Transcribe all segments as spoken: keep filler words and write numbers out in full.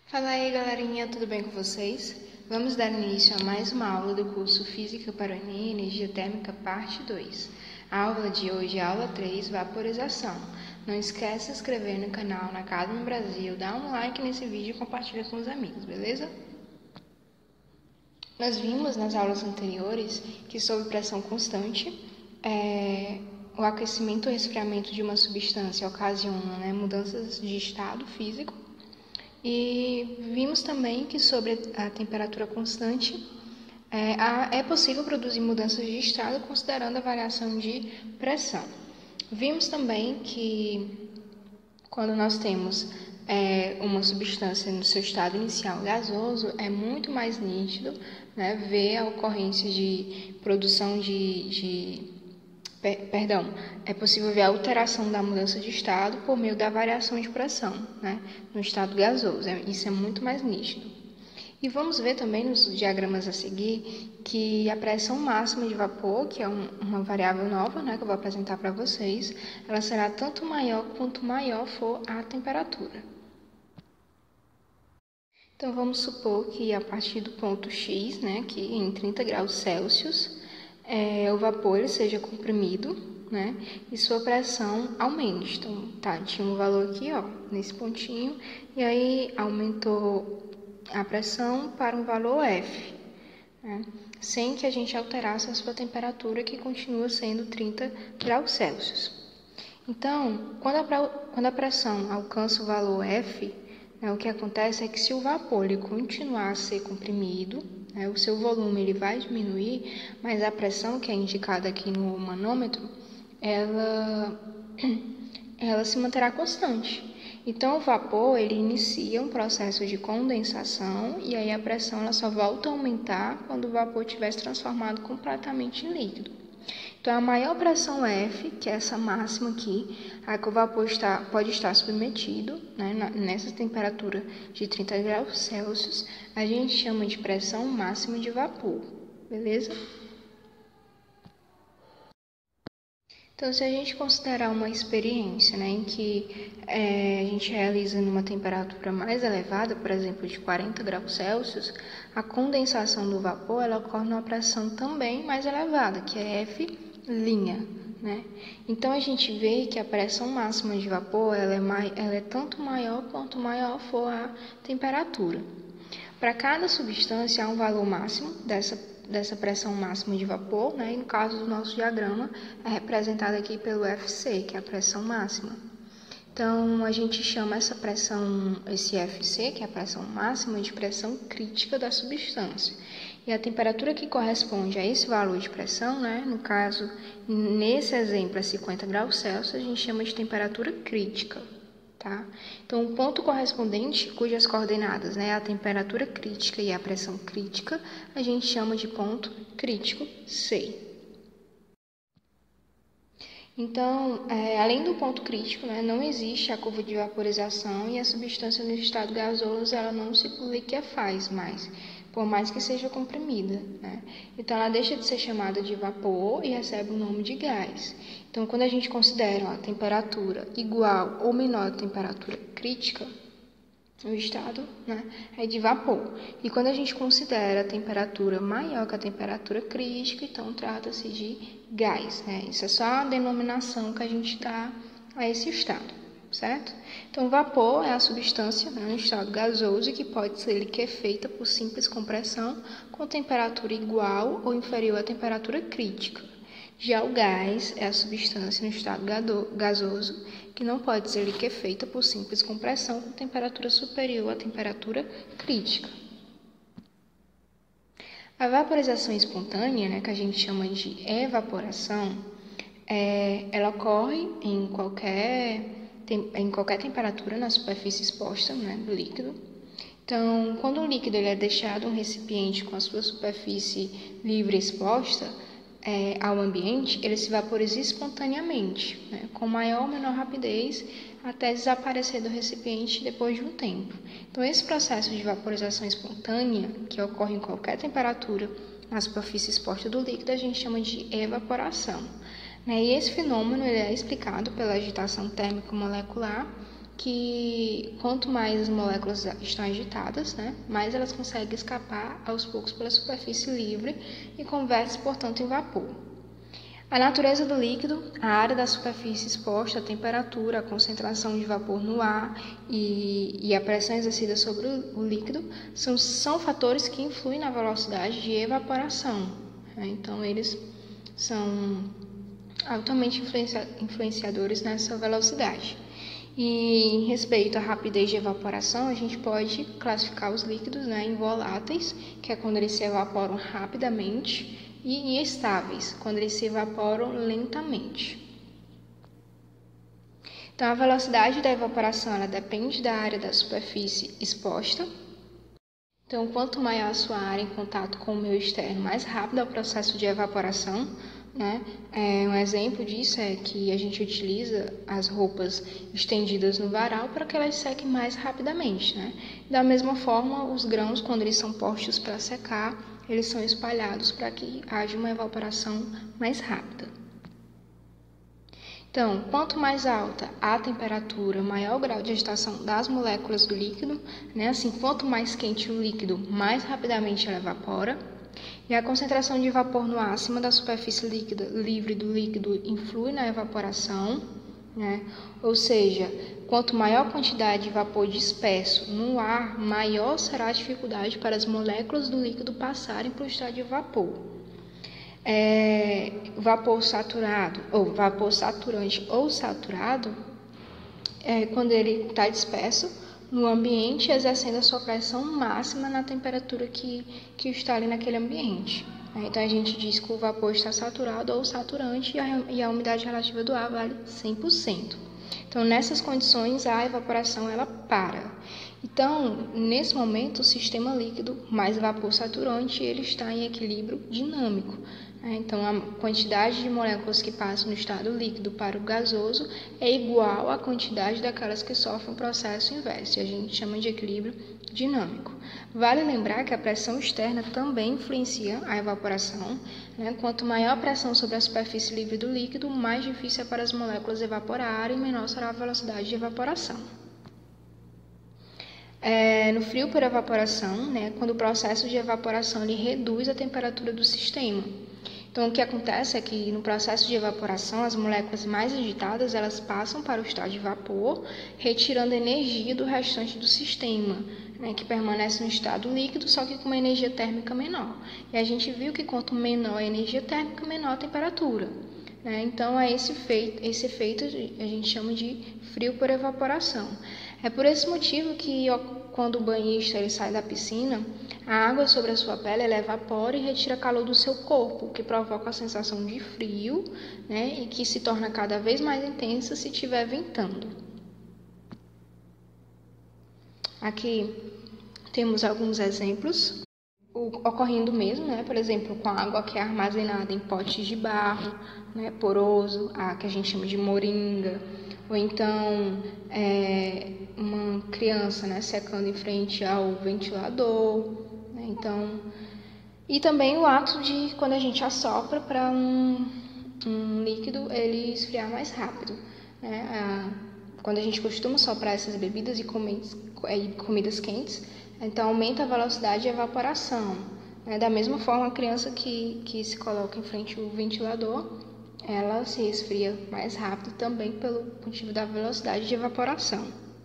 Fala aí, galerinha, tudo bem com vocês? Vamos dar início a mais uma aula do curso Física para o Enem, Energia Térmica, parte dois. A aula de hoje é a aula três, Vaporização. Não esquece de se inscrever no canal na Academy Brasil, dá um like nesse vídeo e compartilha com os amigos, beleza? Nós vimos nas aulas anteriores que sob pressão constante, é, o aquecimento ou resfriamento de uma substância ocasiona né, mudanças de estado físico. E vimos também que sobre a temperatura constante é, a, é possível produzir mudanças de estado considerando a variação de pressão. Vimos também que quando nós temos é, uma substância no seu estado inicial gasoso, é muito mais nítido né, ver a ocorrência de produção de... de Perdão, é possível ver a alteração da mudança de estado por meio da variação de pressão, né, no estado gasoso. Isso é muito mais nítido. E vamos ver também nos diagramas a seguir que a pressão máxima de vapor, que é um, uma variável nova, né, que eu vou apresentar para vocês, ela será tanto maior quanto maior for a temperatura. Então vamos supor que a partir do ponto X, né, que em trinta graus Celsius, É, o vapor ele seja comprimido, né, e sua pressão aumente. Então, tá, tinha um valor aqui, ó, nesse pontinho, e aí aumentou a pressão para um valor F, né, sem que a gente alterasse a sua temperatura, que continua sendo trinta graus Celsius. Então, quando a, quando a pressão alcança o valor F, né, o que acontece é que se o vapor ele continuar a ser comprimido, né, o seu volume ele vai diminuir, mas a pressão que é indicada aqui no manômetro, ela, ela se manterá constante. Então, o vapor ele inicia um processo de condensação e aí a pressão ela só volta a aumentar quando o vapor tiver se transformado completamente em líquido. Então, a maior pressão F, que é essa máxima aqui, a que o vapor está, pode estar submetido, né, nessa temperatura de trinta graus Celsius, a gente chama de pressão máxima de vapor, beleza? Então, se a gente considerar uma experiência né, em que é, a gente realiza numa temperatura mais elevada, por exemplo, de quarenta graus Celsius, a condensação do vapor ela ocorre numa pressão também mais elevada, que é F'. Né? Então, a gente vê que a pressão máxima de vapor ela é, mai, ela é tanto maior quanto maior for a temperatura. Para cada substância, há um valor máximo dessa, dessa pressão máxima de vapor, né? E no caso do nosso diagrama, é representado aqui pelo F C, que é a pressão máxima. Então, a gente chama essa pressão, esse F C, que é a pressão máxima, de pressão crítica da substância. E a temperatura que corresponde a esse valor de pressão, né, no caso, nesse exemplo, é cinquenta graus Celsius, a gente chama de temperatura crítica. Tá? Então, o ponto correspondente, cujas coordenadas né, a temperatura crítica e a pressão crítica, a gente chama de ponto crítico C. Então, é, além do ponto crítico, né, não existe a curva de vaporização e a substância no estado gasoso ela não se liquefaz mais, por mais que seja comprimida. Né? Então, ela deixa de ser chamada de vapor e recebe o nome de gás. Então, quando a gente considera ó, a temperatura igual ou menor à temperatura crítica, o estado né, é de vapor. E quando a gente considera a temperatura maior que a temperatura crítica, então trata-se de gás. Né? Isso é só a denominação que a gente dá a esse estado, certo? Então, o vapor é a substância né, no estado gasoso que pode ser liquefeita por simples compressão com temperatura igual ou inferior à temperatura crítica. Já o gás é a substância no estado gasoso que não pode ser liquefeita por simples compressão com temperatura superior à temperatura crítica. A vaporização espontânea, né, que a gente chama de evaporação, é, ela ocorre em qualquer, em qualquer temperatura na superfície exposta né, do líquido. Então, quando o líquido ele é deixado em um recipiente com a sua superfície livre exposta, É, ao ambiente, ele se vaporiza espontaneamente, né, com maior ou menor rapidez, até desaparecer do recipiente depois de um tempo. Então, esse processo de vaporização espontânea, que ocorre em qualquer temperatura na superfície exposta do líquido, a gente chama de evaporação. Né, e esse fenômeno ele é explicado pela agitação térmico molecular, que quanto mais as moléculas estão agitadas, né, mais elas conseguem escapar aos poucos pela superfície livre e converte-se, portanto, em vapor. A natureza do líquido, a área da superfície exposta, a temperatura, a concentração de vapor no ar e, e a pressão exercida sobre o, o líquido são, são fatores que influem na velocidade de evaporação. Né? Então, eles são altamente influencia, influenciadores nessa velocidade. E em respeito à rapidez de evaporação, a gente pode classificar os líquidos, né, em voláteis, que é quando eles se evaporam rapidamente, e estáveis, quando eles se evaporam lentamente. Então, a velocidade da evaporação ela depende da área da superfície exposta. Então, quanto maior a sua área em contato com o meio externo, mais rápido é o processo de evaporação. Né? É, um exemplo disso é que a gente utiliza as roupas estendidas no varal para que elas sequem mais rapidamente. Né? Da mesma forma, os grãos, quando eles são postos para secar, eles são espalhados para que haja uma evaporação mais rápida. Então, quanto mais alta a temperatura, maior o grau de agitação das moléculas do líquido, né? Assim, quanto mais quente o líquido, mais rapidamente ela evapora. E a concentração de vapor no ar acima da superfície líquida, livre do líquido influi na evaporação, né? Ou seja, quanto maior a quantidade de vapor disperso no ar, maior será a dificuldade para as moléculas do líquido passarem para o estado de vapor. É, vapor saturado, ou vapor saturante ou saturado, é quando ele está disperso no ambiente, exercendo a sua pressão máxima na temperatura que, que está ali naquele ambiente. Então, a gente diz que o vapor está saturado ou saturante e a, e a umidade relativa do ar vale cem por cento. Então, nessas condições, a evaporação ela para. Então, nesse momento, o sistema líquido mais vapor saturante ele está em equilíbrio dinâmico. Então, a quantidade de moléculas que passam do estado líquido para o gasoso é igual à quantidade daquelas que sofrem o processo inverso, e a gente chama de equilíbrio dinâmico. Vale lembrar que a pressão externa também influencia a evaporação. Né? Quanto maior a pressão sobre a superfície livre do líquido, mais difícil é para as moléculas evaporarem e menor será a velocidade de evaporação. É, no frio por evaporação, né, quando o processo de evaporação ele reduz a temperatura do sistema. Então, o que acontece é que no processo de evaporação, as moléculas mais agitadas elas passam para o estado de vapor, retirando energia do restante do sistema, né, que permanece no estado líquido, só que com uma energia térmica menor. E a gente viu que quanto menor a energia térmica, menor a temperatura. Né? Então, é esse efeito, esse efeito a gente chama de frio por evaporação. É por esse motivo que, quando o banhista ele sai da piscina, a água sobre a sua pele ela evapora e retira calor do seu corpo, o que provoca a sensação de frio, né, e que se torna cada vez mais intensa se estiver ventando. Aqui temos alguns exemplos ocorrendo mesmo, né, por exemplo, com a água que é armazenada em potes de barro, né, poroso, a que a gente chama de moringa, ou então é, uma criança, né, secando em frente ao ventilador, né, então, e também o ato de quando a gente assopra para um, um líquido ele esfriar mais rápido, né, a, quando a gente costuma soprar essas bebidas e comidas, e comidas quentes, então aumenta a velocidade de evaporação, né, da mesma forma a criança que, que se coloca em frente ao ventilador, ela se esfria mais rápido também pelo motivo da velocidade de evaporação.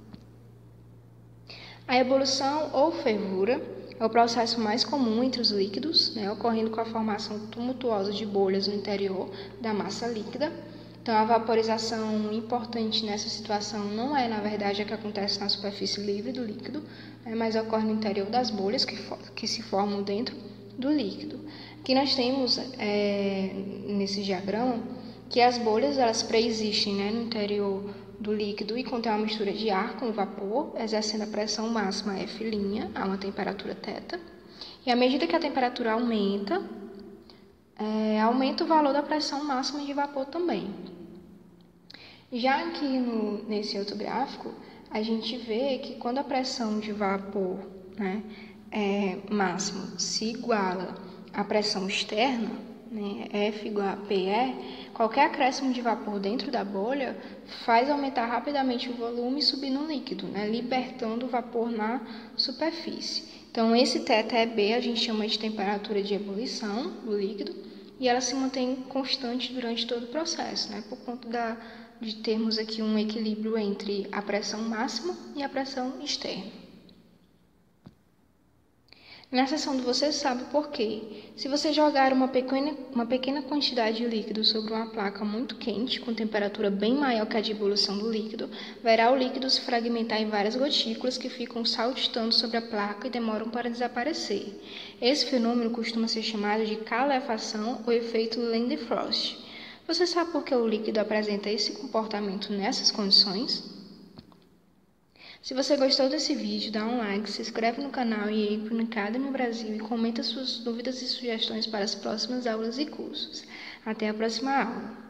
A ebulição ou fervura é o processo mais comum entre os líquidos, né, ocorrendo com a formação tumultuosa de bolhas no interior da massa líquida. Então, a vaporização importante nessa situação não é, na verdade, a que acontece na superfície livre do líquido, né, mas ocorre no interior das bolhas que, que se formam dentro do líquido. Aqui nós temos, é, nesse diagrama, que as bolhas elas preexistem, né, no interior do líquido e contém uma mistura de ar com vapor, exercendo a pressão máxima F' a uma temperatura θ. E à medida que a temperatura aumenta, é, aumenta o valor da pressão máxima de vapor também. Já aqui no, nesse outro gráfico, a gente vê que quando a pressão de vapor, né, é, máxima se iguala à pressão externa, né, F igual a P E, qualquer acréscimo de vapor dentro da bolha faz aumentar rapidamente o volume e subir no líquido, né, libertando o vapor na superfície. Então, esse θ B a gente chama de temperatura de ebulição do líquido e ela se mantém constante durante todo o processo, né, por conta da, de termos aqui um equilíbrio entre a pressão máxima e a pressão externa. Na seção do Você Sabe Por Quê, se você jogar uma pequena, uma pequena quantidade de líquido sobre uma placa muito quente, com temperatura bem maior que a de ebulição do líquido, verá o líquido se fragmentar em várias gotículas que ficam saltitando sobre a placa e demoram para desaparecer. Esse fenômeno costuma ser chamado de calefação ou efeito Lindy-Frost. Você sabe por que o líquido apresenta esse comportamento nessas condições? Se você gostou desse vídeo, dá um like, se inscreve no canal e aí para o Academy Brasil e comenta suas dúvidas e sugestões para as próximas aulas e cursos. Até a próxima aula!